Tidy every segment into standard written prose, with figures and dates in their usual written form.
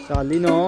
Charlie no.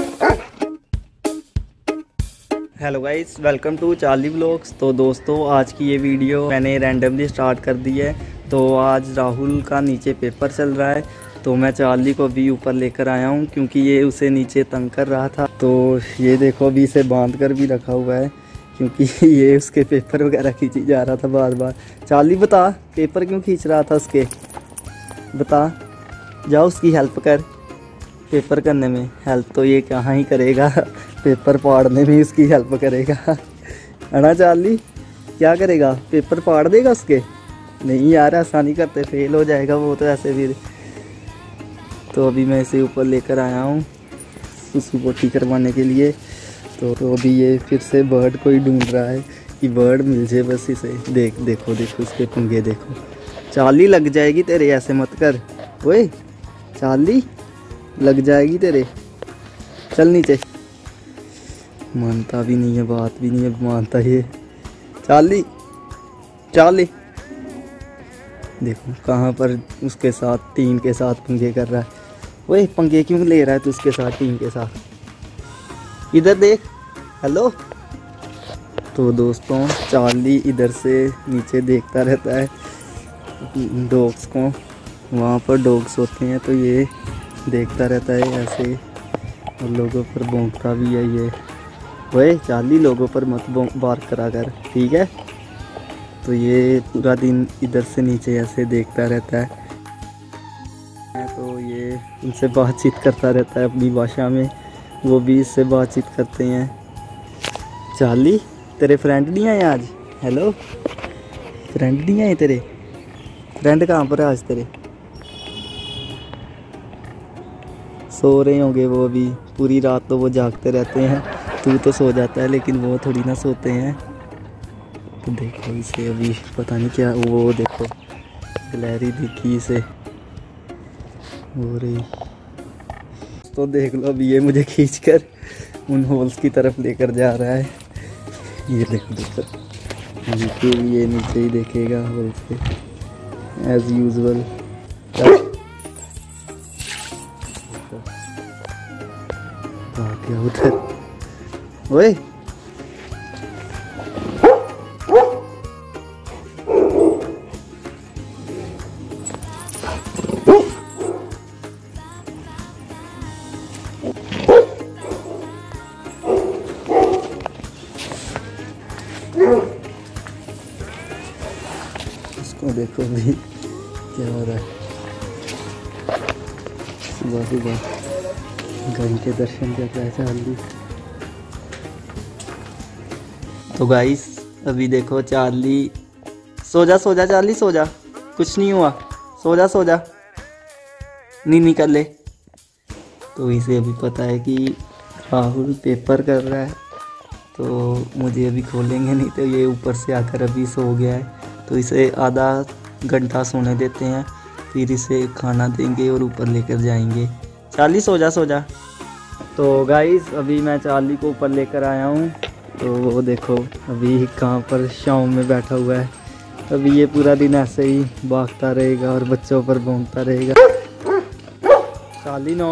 Hello guys, welcome to Charlie vlogs. तो दोस्तों, आज की ये वीडियो मैंने रैंडमली स्टार्ट कर दी है। तो आज राहुल का नीचे पेपर चल रहा है, तो मैं चार्ली को अभी ऊपर लेकर आया हूँ क्योंकि ये उसे नीचे तंग कर रहा था। तो ये देखो, अभी इसे बांध कर भी रखा हुआ है क्योंकि ये उसके पेपर वगैरह खींची जा रहा था बार बार। चार्ली बता, पेपर क्यों खींच रहा था उसके? बता, जाओ उसकी हेल्प कर। पेपर करने में हेल्प तो ये कहाँ ही करेगा, पेपर फाड़ने में उसकी हेल्प करेगा। है ना चार्ली? क्या करेगा, पेपर फाड़ देगा उसके? नहीं यार, आसानी करते, फेल हो जाएगा वो तो ऐसे भी। तो अभी मैं इसे ऊपर लेकर आया हूँ सुसु पोटी करवाने के लिए। तो अभी ये फिर से बर्ड को ही ढूंढ रहा है कि बर्ड मिल जाए बस इसे। देखो उसके पंगे देखो। चार्ली लग जाएगी तेरे, ऐसे मत कर। ओए चार्ली, लग जाएगी तेरे। चल नीचे। मानता भी नहीं है, बात भी नहीं है मानता ये। चार्ली देखो कहाँ पर उसके साथ, टीम के साथ पंगे कर रहा है। ओए पंगे क्यों ले रहा है तू उसके साथ, टीम के साथ? इधर देख। हेलो। तो दोस्तों, चार्ली इधर से नीचे देखता रहता है डॉग्स को। वहाँ पर डॉग्स होते हैं तो ये देखता रहता है ऐसे, और लोगों पर भौंकता भी है ये। ओए चार्ली, लोगों पर मत बार करा कर, ठीक है? तो ये पूरा दिन इधर से नीचे ऐसे देखता रहता है। तो ये उनसे बातचीत करता रहता है अपनी भाषा में, वो भी इससे बातचीत करते हैं। चार्ली, तेरे फ्रेंड नहीं आए आज? हेलो, फ्रेंड नहीं आए तेरे? फ्रेंड कहाँ पर है आज तेरे? सो रहे होंगे वो अभी, पूरी रात तो वो जागते रहते हैं। तू तो सो जाता है लेकिन वो थोड़ी ना सोते हैं। तो देखो इसे अभी पता नहीं क्या, वो देखो गिलहरी दिखी इसे हो रही। तो देख लो, अभी ये मुझे खींचकर उन होल्स की तरफ लेकर जा रहा है। ये देखो ये नीचे ही देखेगा होल्स पे एज यूजुअल। उधर ओए, इसको देखो भी क्या हो रहा है। सुबह गाय के दर्शन करता है चार्ली। तो गाइस, अभी देखो चार्ली, सो जा चार्ली, सो जा, कुछ नहीं हुआ, सो जा, नींद कर ले। तो इसे अभी पता है कि राहुल पेपर कर रहा है, तो मुझे अभी खोलेंगे नहीं, तो ये ऊपर से आकर अभी सो गया है। तो इसे आधा घंटा सोने देते हैं, फिर इसे खाना देंगे और ऊपर लेकर जाएंगे। चार्ली सो जा। तो गाइस, अभी मैं चार्ली को ऊपर लेकर आया हूँ। तो वो देखो अभी कहाँ पर छाँव में बैठा हुआ है। अभी ये पूरा दिन ऐसे ही भागता रहेगा और बच्चों पर भौंकता रहेगा। Charlie no.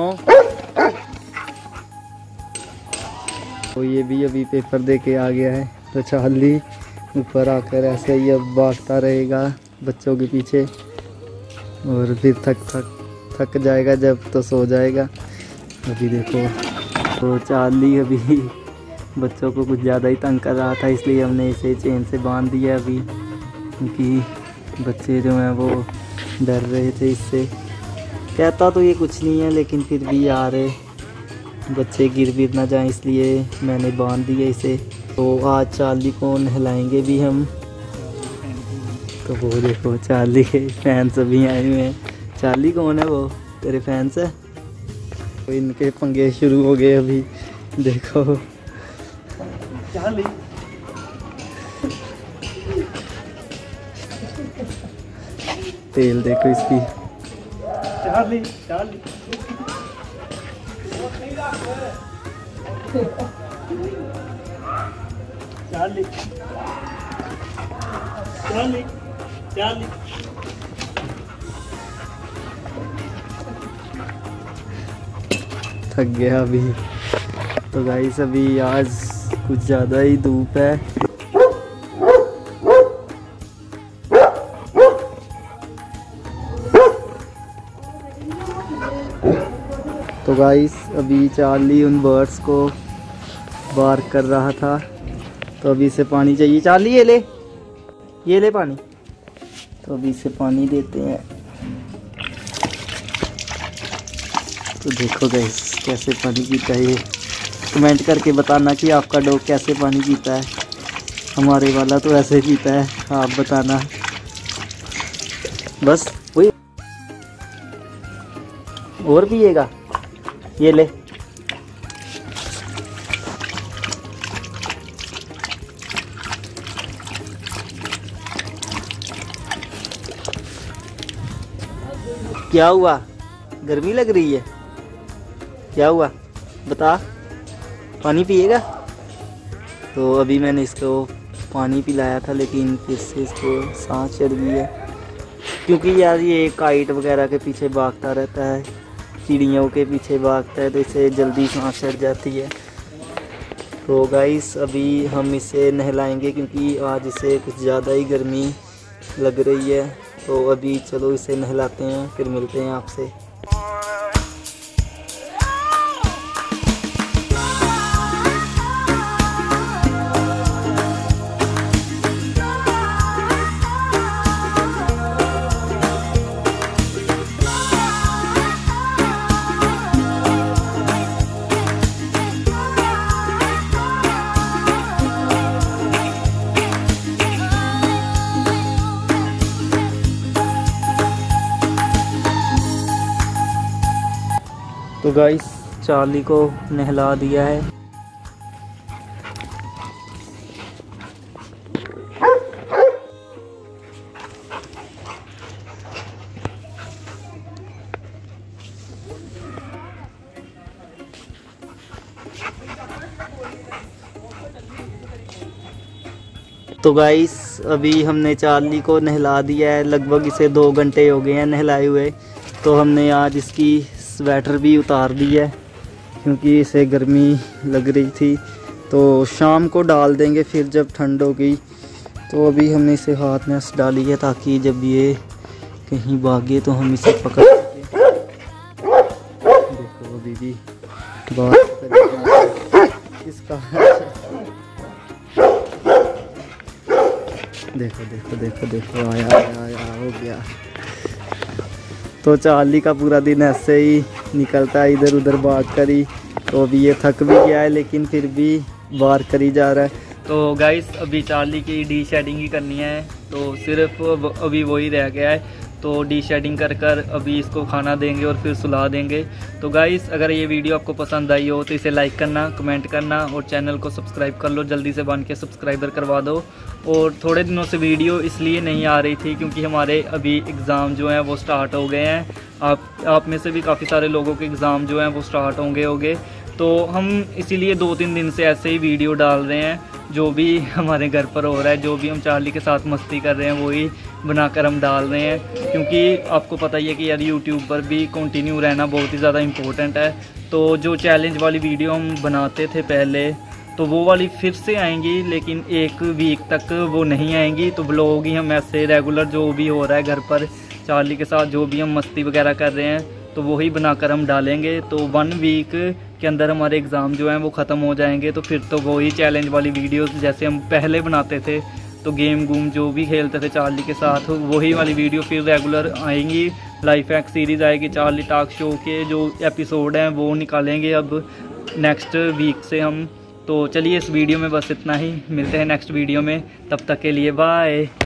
तो ये भी अभी पेपर दे के आ गया है, तो चार्ली ऊपर आकर ऐसे ही अब भागता रहेगा बच्चों के पीछे, और फिर थक जाएगा जब तो सो जाएगा। अभी देखो, तो चार्ली अभी बच्चों को कुछ ज़्यादा ही तंग कर रहा था, इसलिए हमने इसे चेन से बांध दिया अभी, क्योंकि बच्चे जो हैं वो डर रहे थे इससे। कहता तो ये कुछ नहीं है, लेकिन फिर भी यार बच्चे गिर ना जाएं, इसलिए मैंने बांध दिया इसे। तो आज चार्ली को नहलाएंगे भी हम। तो वो देखो चार्ली के फैंस अभी आए हुए हैं। चार्ली कौन है? वो तेरे फैंस है? तो इनके पंगे शुरू हो गए अभी, देखो चार्ली। तेल देखो इसकी। चार्ली चार्ली थक गया अभी। तो गाइस अभी आज कुछ ज़्यादा ही धूप है। तो गाइस अभी चार्ली उन बर्ड्स को बार्क कर रहा था, तो अभी इसे पानी चाहिए। चार्ली ये ले पानी। तो अभी इसे पानी देते हैं। तो देखो गाइस कैसे पानी पीता है ये। कमेंट करके बताना कि आपका डॉग कैसे पानी पीता है। हमारे वाला तो ऐसे पीता है, आप बताना। बस वही और पिएगा। ये ले। क्या हुआ? गर्मी लग रही है? क्या हुआ बता। पानी पिएगा? तो अभी मैंने इसको पानी पिलाया था, लेकिन फिर से इसको सांस चढ़ गई है, क्योंकि यार ये काइट वगैरह के पीछे भागता रहता है, चिड़ियों के पीछे भागता है, तो इसे जल्दी सांस चढ़ जाती है। तो गाइस अभी हम इसे नहलाएंगे, क्योंकि आज इसे कुछ ज़्यादा ही गर्मी लग रही है। तो अभी चलो इसे नहलाते हैं, फिर मिलते हैं आपसे। तो गाइस चार्ली को नहला दिया है। तो गाइस अभी हमने चार्ली को नहला दिया है। लगभग इसे 2 घंटे हो गए हैं नहलाए हुए। तो हमने आज इसकी स्वेटर भी उतार दी है, क्योंकि इसे गर्मी लग रही थी। तो शाम को डाल देंगे फिर जब ठंड होगी। तो अभी हमने इसे हाथ में डाली है, ताकि जब ये कहीं भागे तो हम इसे पकड़ सकें। देखो अभी भी बात इसका देखो आया हो गया। तो चार्ली का पूरा दिन ऐसे ही निकलता है, इधर उधर भाग कर ही। तो अभी ये थक भी गया है, लेकिन फिर भी बार करी जा रहा है। तो गाइस अभी चार्ली की डी शेडिंग ही करनी है, तो सिर्फ अभी वही रह गया है। तो डी शेडिंग कर कर अभी इसको खाना देंगे और फिर सुला देंगे। तो गाइस अगर ये वीडियो आपको पसंद आई हो तो इसे लाइक करना, कमेंट करना और चैनल को सब्सक्राइब कर लो। जल्दी से बन के सब्सक्राइबर करवा दो। और थोड़े दिनों से वीडियो इसलिए नहीं आ रही थी, क्योंकि हमारे अभी एग्ज़ाम जो हैं वो स्टार्ट हो गए हैं। आप में से भी काफ़ी सारे लोगों के एग्ज़ाम जो हैं वो स्टार्ट होंगे। तो हम इसीलिए 2-3 दिन से ऐसे ही वीडियो डाल रहे हैं। जो भी हमारे घर पर हो रहा है, जो भी हम चार्ली के साथ मस्ती कर रहे हैं, वही बनाकर हम डाल रहे हैं। क्योंकि आपको पता ही है कि यार यूट्यूब पर भी कंटिन्यू रहना बहुत ही ज़्यादा इम्पोर्टेंट है। तो जो चैलेंज वाली वीडियो हम बनाते थे पहले, तो वो वाली फिर से आएंगी, लेकिन 1 वीक तक वो नहीं आएंगी। तो ब्लॉग ही हम ऐसे रेगुलर जो भी हो रहा है घर पर चार्ली के साथ, जो भी हम मस्ती वगैरह कर रहे हैं, तो वही बनाकर हम डालेंगे। तो 1 वीक के अंदर हमारे एग्ज़ाम जो हैं वो ख़त्म हो जाएंगे। तो फिर तो वही चैलेंज वाली वीडियोस जैसे हम पहले बनाते थे, तो गेम गूम जो भी खेलते थे चार्ली के साथ, वही वाली वीडियो फिर रेगुलर आएंगी। लाइफ हैक सीरीज़ आएगी, चार्ली टॉक शो के जो एपिसोड हैं वो निकालेंगे अब नेक्स्ट वीक से हम। तो चलिए इस वीडियो में बस इतना ही, मिलते हैं नेक्स्ट वीडियो में, तब तक के लिए बाय।